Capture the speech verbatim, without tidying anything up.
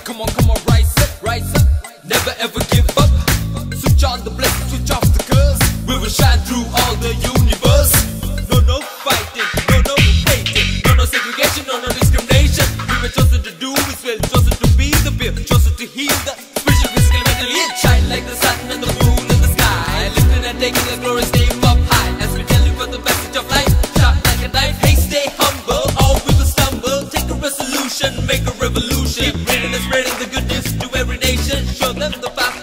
Come on, come on, rise up, rise up. Never ever give up. Switch on the blessing, switch off the curse. We will shine through all the universe. No, no fighting, no, no hating, no, no segregation, no, no discrimination. We were chosen to do His will, chosen to be the peer, chosen to heal the spiritual, physical, mentally. Shine like the sun and the moon in the sky, lifting and taking the glorious name up high. As we tell you for the message of life, sharp like a knife. Hey, stay humble, all we will stumble. Take a resolution, make a revolution. Keep reading and spreading the good news to every nation. Show them the path